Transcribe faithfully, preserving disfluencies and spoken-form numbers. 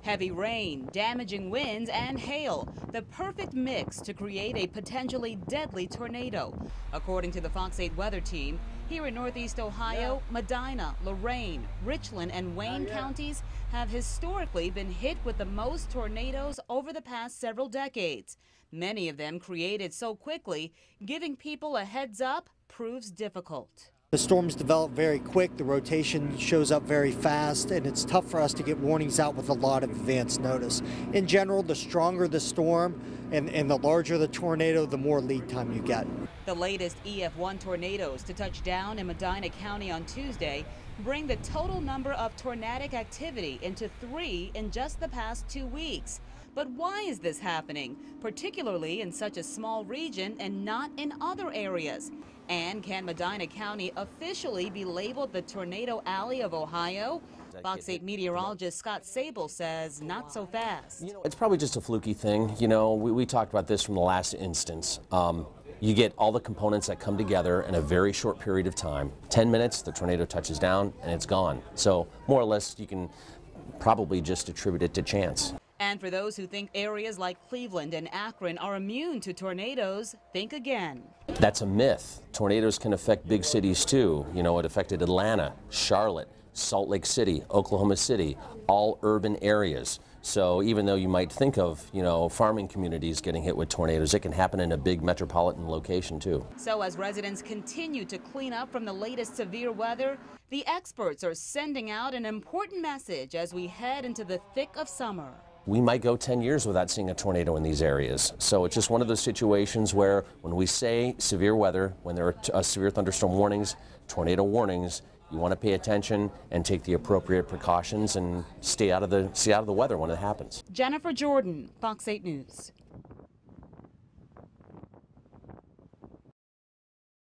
Heavy rain, damaging winds, and hail, the perfect mix to create a potentially deadly tornado. According to the Fox eight weather team, here in Northeast Ohio, Medina, Lorain, Richland, and Wayne counties have historically been hit with the most tornadoes over the past several decades. Many of them created so quickly, giving people a heads up proves difficult. The storms develop very quick, the rotation shows up very fast, and it's tough for us to get warnings out with a lot of advance notice. In general, the stronger the storm and, and the larger the tornado, the more lead time you get. The latest E F one tornadoes to touch down in Medina County on Tuesday bring the total number of tornadic activity into three in just the past two weeks. But why is this happening, particularly in such a small region and not in other areas? And can Medina County officially be labeled the Tornado Alley of Ohio? Fox eight meteorologist Scott Sable says not so fast. You know, it's probably just a fluky thing. You know, we, we talked about this from the last instance. Um, you get all the components that come together in a very short period of time. ten minutes, the tornado touches down and it's gone. So more or less you can probably just attribute it to chance. And for those who think areas like Cleveland and Akron are immune to tornadoes, think again. That's a myth. Tornadoes can affect big cities too. You know, it affected Atlanta, Charlotte, Salt Lake City, Oklahoma City, all urban areas. So even though you might think of, you know, farming communities getting hit with tornadoes, it can happen in a big metropolitan location too. So as residents continue to clean up from the latest severe weather, the experts are sending out an important message as we head into the thick of summer. We might go ten years without seeing a tornado in these areas. So it's just one of those situations where when we say severe weather, when there are t uh, severe thunderstorm warnings, tornado warnings, you want to pay attention and take the appropriate precautions and stay out of the, stay out of the weather when it happens. Jennifer Jordan, Fox eight News.